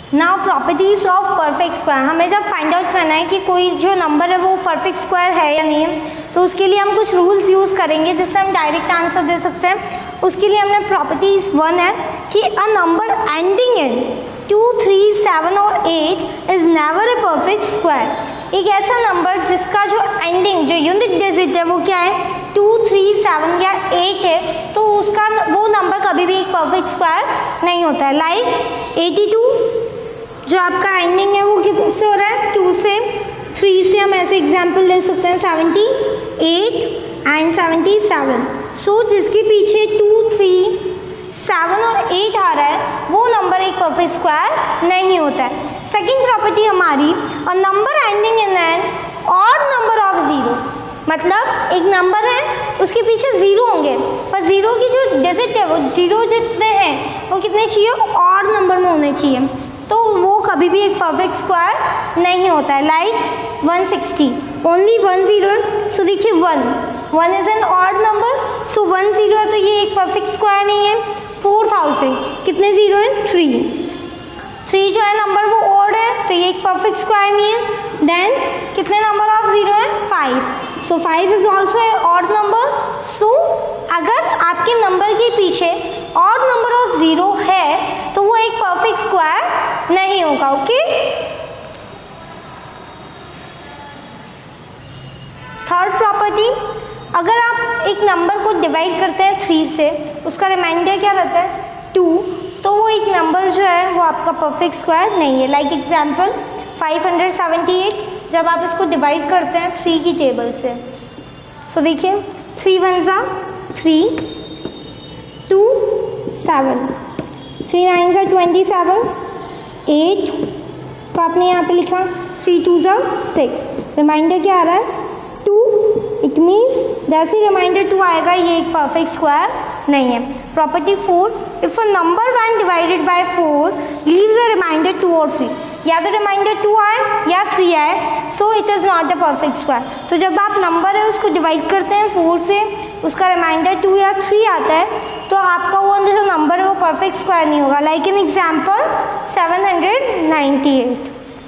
Now properties of perfect square, हमें जब find out करना है कि कोई जो नंबर है वो परफेक्ट स्क्वायर है या नहीं है, तो उसके लिए हम कुछ रूल्स यूज़ करेंगे जिससे हम डायरेक्ट आंसर दे सकते हैं। उसके लिए हमने प्रॉपर्टीज 1 है कि अ नंबर एंडिंग इन 2, 3, 7 और 8 is never a perfect square. एक ऐसा नंबर जिसका जो एंडिंग, जो यूनिट डिजिट है वो क्या है, 2, 3, 7 या 8 है, तो उसका वो नंबर कभी भी एक परफेक्ट स्क्वायर नहीं होता है। लाइक 82 जो आपका एंडिंग है वो किससे हो रहा है, 2 से। 3 से हम ऐसे एग्जाम्पल ले सकते हैं 78 एंड 77। सो जिसके पीछे 2, 3, 7 और 8 आ रहा है वो नंबर एक परफेक्ट स्क्वायर नहीं होता है। सेकेंड प्रॉपर्टी हमारी, a number ending in an odd number of 0, मतलब एक नंबर है उसके पीछे 0 होंगे, पर 0 की जो डिजिट है वो 0 जितने हैं वो कितने चाहिए, ऑड नंबर में होने चाहिए, तो वो कभी भी एक परफेक्ट स्क्वायर नहीं होता है। लाइक 160 ओनली 1 0, सो देखिए 1 is an odd number, so 1 0 है तो ये एक परफेक्ट स्क्वायर नहीं है। 4000 कितने 0 है, 3 जो है नंबर वो ऑड है तो ये एक परफेक्ट स्क्वायर नहीं है। देन कितने नंबर ऑफ 0 है, 5, so 5 is also a odd number. So अगर आपके नंबर के पीछे ऑड नंबर ऑफ 0 है तो वो एक परफेक्ट स्क्वायर नहीं होगा। ओके, थर्ड प्रॉपर्टी, अगर आप एक नंबर को डिवाइड करते हैं 3 से, उसका रिमाइंडर क्या रहता है, 2, तो वो एक नंबर जो है वो आपका परफेक्ट स्क्वायर नहीं है। लाइक एग्जाम्पल 578, जब आप इसको डिवाइड करते हैं 3 की टेबल से, सो देखिए 3 1 जा 3, 2 7, 3 9 जा 27, 8 तो आपने यहाँ पे लिखा, 3 2 जा 6, रिमाइंडर क्या आ रहा है, 2, इट मीन्स जैसे रिमाइंडर 2 आएगा ये एक परफेक्ट स्क्वायर नहीं है। Property 4, if a number when divided by 4 leaves a remainder 2 और 3, या तो रिमाइंडर 2 आए या 3 आए, so it is not a perfect square. तो जब आप नंबर है उसको डिवाइड करते हैं 4 से, उसका रिमाइंडर 2 या 3 आता है, तो आपका वो जो नंबर है वो परफेक्ट स्क्वायर नहीं होगा। Like an example 798।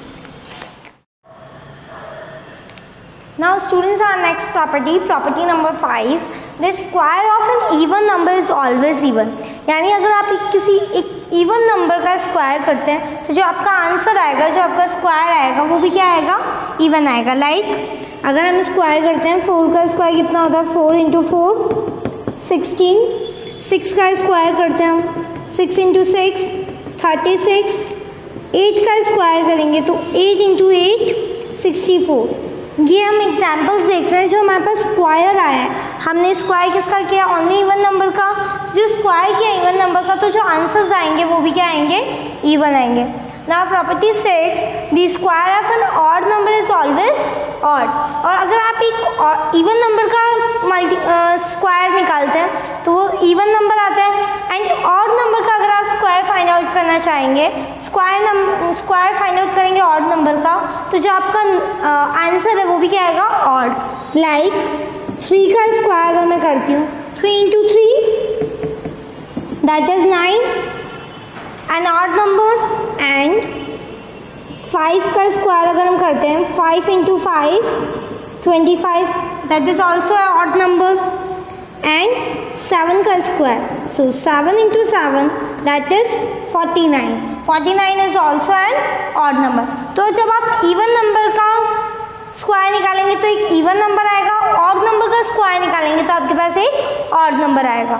Now students, our next property number 5, the square of an even number is always even। यानी अगर आप किसी एक इवन नंबर का स्क्वायर करते हैं तो जो आपका आंसर आएगा, जो आपका स्क्वायर आएगा वो भी क्या आएगा, इवन आएगा। लाइक अगर हम स्क्वायर करते हैं 4 का स्क्वायर कितना होता है, 4 × 4 16, 6 का स्क्वायर करते हैं हम 6 × 6 36, 8 का स्क्वायर करेंगे तो 8 × 8 64। ये हम एग्जाम्पल्स देख रहे हैं जो हमारे पास स्क्वायर आया है, हमने स्क्वायर किसका किया, ओनली इवन नंबर का। जो स्क्वायर किया इवन नंबर का तो जो आंसर्स आएंगे वो भी क्या आएंगे, इवन आएंगे। Now property 6, the square of an odd number is always odd. और अगर आप एक इवन नंबर का स्क्वायर निकालते हैं तो वो इवन नंबर आता है, एंड ऑड नंबर का अगर आप स्क्वायर फाइंड आउट करना चाहेंगे, स्क्वायर फाइंड आउट करेंगे ऑड नंबर का, तो जो आपका आंसर है वो भी क्या आएगा, ऑड। लाइक 3 का स्क्वायर अगर मैं करती हूँ 3 × 3 that is 9, an odd number. And 5 का स्क्वायर अगर हम करते हैं 5 × 5 25 that is also a odd number. And 7 का square, so 7 × 7 that is 49 is also an odd number. तो जब आप इवन नंबर का स्क्वायर निकालेंगे तो एक इवन नंबर आएगा, ऑड नंबर का स्क्वायर निकालेंगे तो आपके पास एक ऑड नंबर आएगा।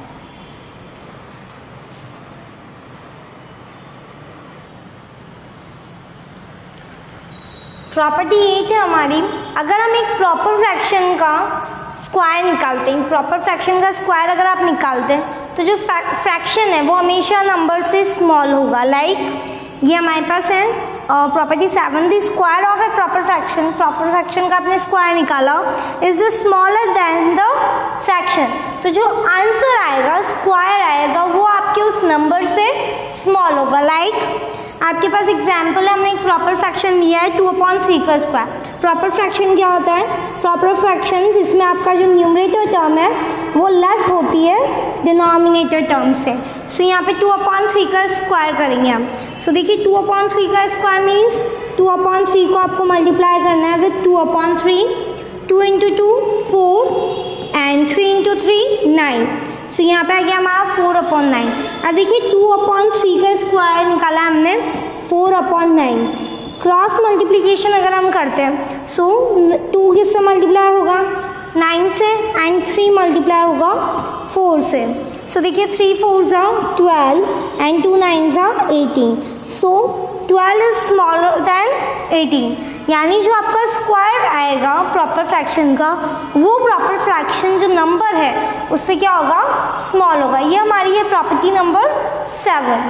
प्रॉपर्टी 8 है हमारी, अगर हम एक प्रॉपर फ्रैक्शन का स्क्वायर निकालते हैं, प्रॉपर फ्रैक्शन का स्क्वायर अगर आप निकालते हैं तो जो फ्रैक्शन है वो हमेशा नंबर से स्मॉल होगा। लाइक ये हमारे पास है property 7, the square of a proper fraction का आपने स्क्वायर निकाला is the smaller than the fraction, तो जो आंसर आएगा, स्क्वायर आएगा, वो आपके उस नंबर से स्मॉल होगा। लाइक आपके पास एग्जाम्पल है, हमने एक प्रॉपर फ्रैक्शन लिया है 2/3 का स्क्वायर। प्रॉपर फ्रैक्शन क्या होता है, प्रॉपर फ्रैक्शन जिसमें आपका जो न्यूमरेटर टर्म है वो लेस होती है डिनोमिनेटर टर्म से। सो यहाँ पे 2/3 का स्क्वायर करेंगे हम। सो देखिए 2/3 का स्क्वायर मीन्स 2/3 को आपको मल्टीप्लाई करना है विद 2/3, 2 × 2 4 एंड 3 × 3 9। सो यहाँ पे आ गया हमारा 4/9। अब देखिए 2/3 का स्क्वायर निकाला हमने 4/9। क्रॉस मल्टीप्लिकेशन अगर हम करते हैं सो 2 किससे मल्टीप्लाई होगा 9 से एंड 3 मल्टीप्लाई होगा 4 से। सो देखिए 3 4s are 12 and 2 9s are 18। So 12 is smaller than 18, यानी जो आपका स्क्वायर आएगा प्रॉपर फ्रैक्शन का वो प्रॉपर फ्रैक्शन जो नंबर है उससे क्या होगा स्मॉल होगा। ये हमारी है property number 7।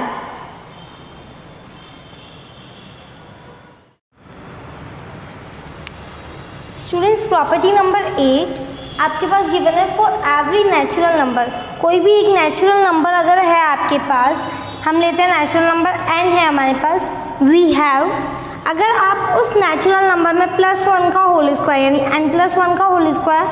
Students property number 8 आपके पास गिवन है फॉर एवरी नेचुरल नंबर। कोई भी एक नेचुरल नंबर अगर है आपके पास, हम लेते हैं नेचुरल नंबर n है हमारे पास, वी हैव, अगर आप उस नेचुरल नंबर में +1 का होल स्क्वायर यानी n+1 का होल स्क्वायर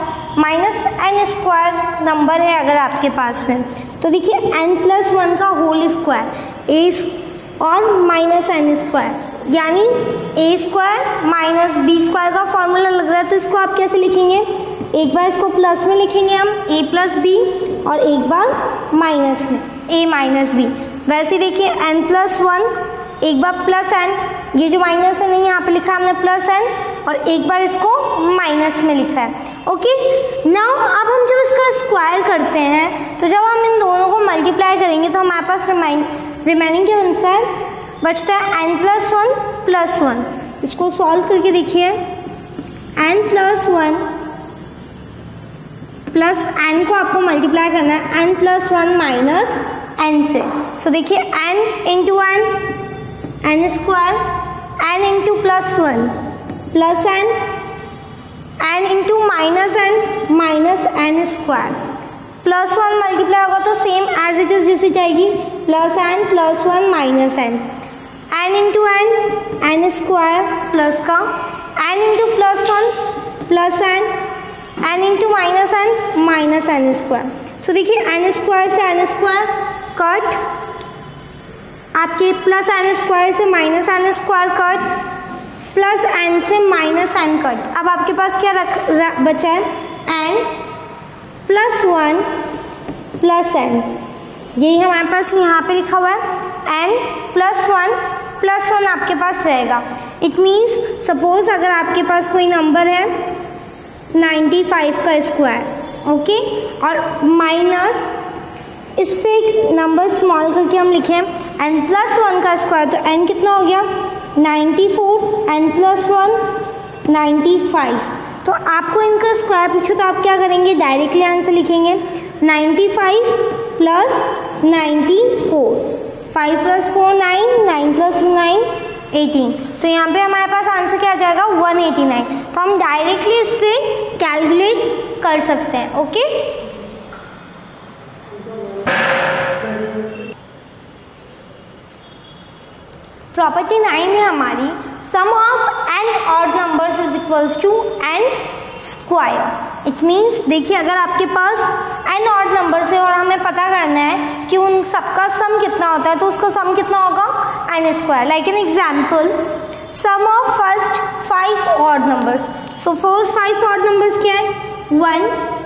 -n² नंबर है अगर आपके पास में, तो देखिए n+1 का होल स्क्वायर a और -n² यानी a² - b² का फॉर्मूला लग रहा है। तो इसको आप कैसे लिखेंगे, एक बार इसको प्लस में लिखेंगे हम a + b और एक बार माइनस में a - b। वैसे देखिए n+1 एक बार +n, ये जो माइनस है नहीं यहाँ पे लिखा हमने +n और एक बार इसको माइनस में लिखा है। ओके नाउ अब हम जब इसका स्क्वायर करते हैं तो जब हम इन दोनों को मल्टीप्लाई करेंगे तो हमारे पास रिमेनिंग क्या बनता है, बचता है n+1 + 1। इसको सॉल्व करके देखिए n+1 प्लस n को आपको मल्टीप्लाई करना है n+1 माइनस n से। सो देखिए n × n square, n × +1 plus n, n × -n square, +1 multiply होगा तो सेम एज इट इज जैसी जाएगी +n + 1 minus n, n × n square plus का n × +1 plus n, n × -n minus n square. So देखिए n square से n square cut, आपके +n square से -n square cut, plus n से -n cut. अब आपके पास क्या बचा है n +1 प्लस n, यही हमारे पास यहाँ पे लिखा हुआ है n +1 आपके पास रहेगा। इट मीन्स सपोज अगर आपके पास कोई नंबर है 95 का स्क्वायर, ओके, और माइनस इससे एक नंबर स्मॉल करके हम लिखें n+1 का स्क्वायर, तो n कितना हो गया 94, n+1 95। तो आपको इनका स्क्वायर पूछो तो आप क्या करेंगे, डायरेक्टली आंसर लिखेंगे 95 + 94, 5 + 4 9, 9 + 9 18। तो यहाँ पे हमारे पास आंसर क्या आ जाएगा 189। तो हम डायरेक्टली इससे कैलकुलेट कर सकते हैं। ओके प्रॉपर्टी 9 है हमारी, sum of n odd numbers is equals to n square. It means देखिए अगर आपके पास n ऑड नंबर्स है और हमें पता करना है कि उन सबका सम कितना होता है, तो उसका सम कितना होगा n square. Like an example, sum of first 5 odd numbers. So first 5 odd numbers क्या है 1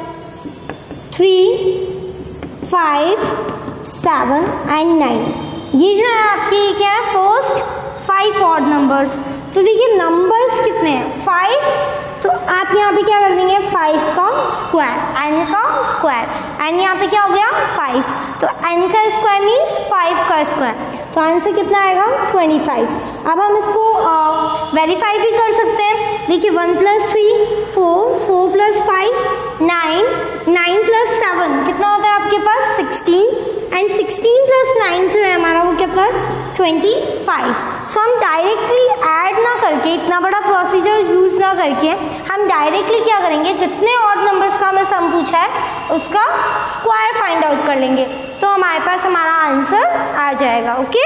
3 5 7 एंड 9। ये जो है आपकी क्या है फर्स्ट 5 ऑड नंबर्स। तो देखिए नंबर्स कितने हैं 5, तो आप यहाँ पे क्या कर देंगे 5 का स्क्वायर, n का स्क्वायर, n यहाँ पे क्या हो गया 5, तो n का स्क्वायर मीन्स 5 का स्क्वायर, तो आंसर कितना आएगा 25। अब हम इसको वेरीफाई भी कर सकते हैं। देखिए 1 + 3 4, 4 + 5 9, 9 + 7 कितना होता है आपके पास 16, एंड 16 + 9 जो है हमारा वो कितना 25। सो हम डायरेक्टली ऐड ना करके, इतना बड़ा प्रोसीजर यूज ना करके, हम डायरेक्टली क्या करेंगे, जितने ऑड नंबर्स का हमें सम पूछा है उसका स्क्वायर फाइंड आउट कर लेंगे, तो हमारे पास हमारा आंसर आ जाएगा। ओके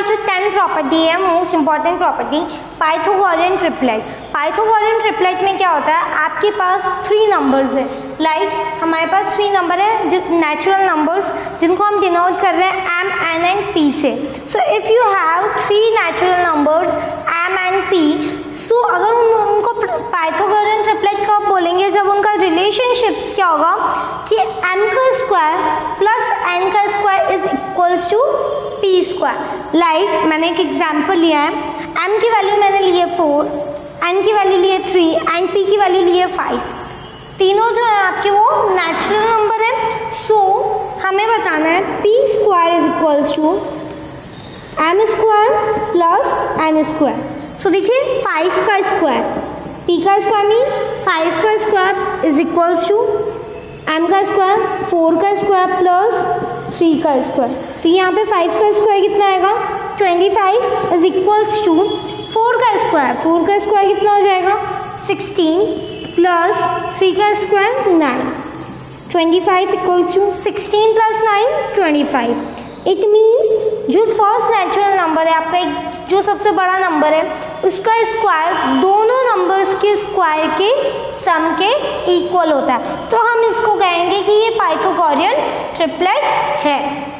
जो 10 प्रॉपर्टी है, most important property, Pythagorean triplet. Pythagorean triplet में क्या होता है, आपके पास 3 नंबर्स है, लाइक हमारे पास 3 नंबर है नेचुरल नंबर्स जिनको हम डिनोट कर रहे हैं m, n एंड p से। So if you have 3 natural numbers m and p, so अगर उनको पाइथागोरियन ट्रिपलेट कब बोलेंगे, जब उनका रिलेशनशिप क्या होगा कि m का स्क्वायर प्लस n का square is equals to p square. Like मैंने एक एग्जांपल लिया है, m की वैल्यू मैंने ली है 4, n की वैल्यू ली है 3 एंड p की वैल्यू ली है 5। तीनों जो है आपके वो नेचुरल नंबर है। सो हमें बताना है p square is equals to m square plus n square. So देखिए 5 का स्क्वायर, p का स्क्वायर मीन्स 5 का square is equals to m का स्क्वायर, 4 का स्क्वायर प्लस 3 का स्क्वायर। तो यहाँ पे 5 का स्क्वायर कितना आएगा 25 इज इक्वल्स टू 4 का स्क्वायर, 4 का स्क्वायर कितना हो जाएगा 16 प्लस 3 का square 9, 25 equals to 16 plus 9 25। It means जो फर्स्ट नेचुरल नंबर है आपका, एक जो सबसे बड़ा नंबर है, उसका स्क्वायर दोनों नंबर्स के स्क्वायर के सम के इक्वल होता है। तो हम इसको कहेंगे कि ये पाइथागोरियन ट्रिपलेट है।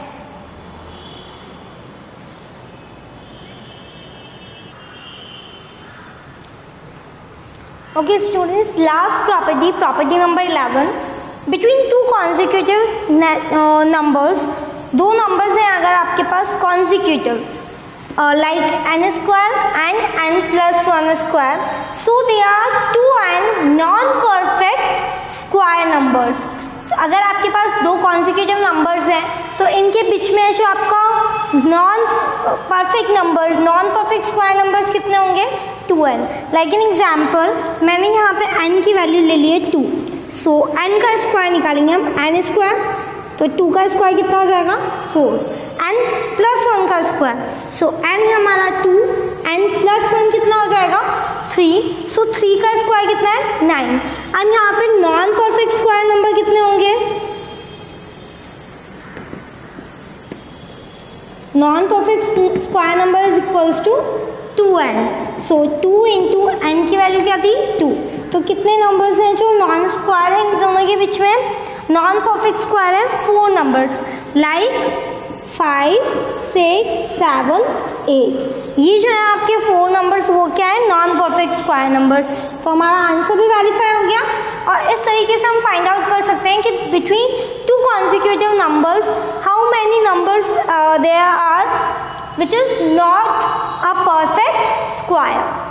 Okay students, last property, property number 11, between 2 consecutive numbers, 2 numbers हैं अगर आपके पास consecutive, like n square and n plus 1 square, so they are 2 and non-perfect square numbers। अगर आपके पास 2 कॉन्जिक्यूटिव नंबर्स हैं तो इनके बीच में जो आपका नॉन परफेक्ट स्क्वायर नंबर्स कितने होंगे 2n। लाइक एन एग्जाम्पल, मैंने यहाँ पे n की वैल्यू ले ली है 2, सो n का स्क्वायर निकालेंगे हम, n स्क्वायर, तो 2 का स्क्वायर कितना हो जाएगा 4, n प्लस 1 का स्क्वायर, सो n हमारा 2, n प्लस 1 कितना हो जाएगा 3, सो 3 का स्क्वायर कितना है 9। अब यहाँ पे नॉन परफेक्ट स्क्वायर नंबर कितने होंगे, non perfect square number is equals to 2n, so 2 into n की वैल्यू क्या थी 2। तो कितने नंबर्स हैं जो नॉन स्क्वायर हैं इन दोनों के बीच में, नॉन परफेक्ट स्क्वायर है 4 नंबर्स, लाइक 5, 6, 7, 8। ये जो है आपके 4 नंबर्स वो क्या है नॉन परफेक्ट स्क्वायर नंबर्स। तो हमारा आंसर भी वेरीफाई हो गया। और इस तरीके से हम फाइंड आउट कर सकते हैं कि between 2 consecutive numbers how many numbers there are which is not a perfect square.